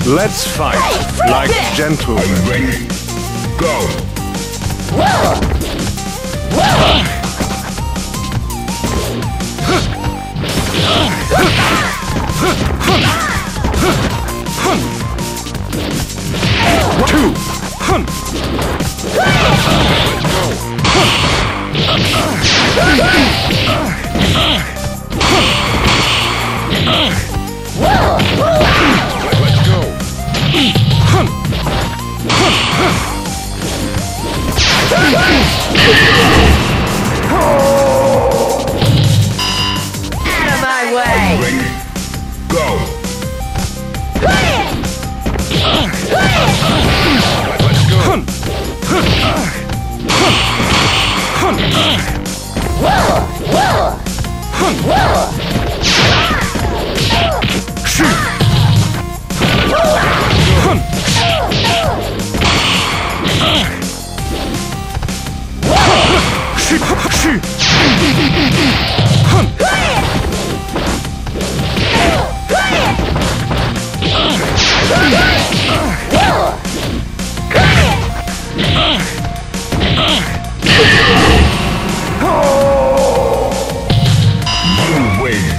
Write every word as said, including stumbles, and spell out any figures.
Let's fight like gentlemen. Ready? Go! Two. Hun. Let's go! Hun. Out of my way! Ready? Go! Let's go! Hun. Hun. Shi. Hun. Shi. Shi. Hun. You win!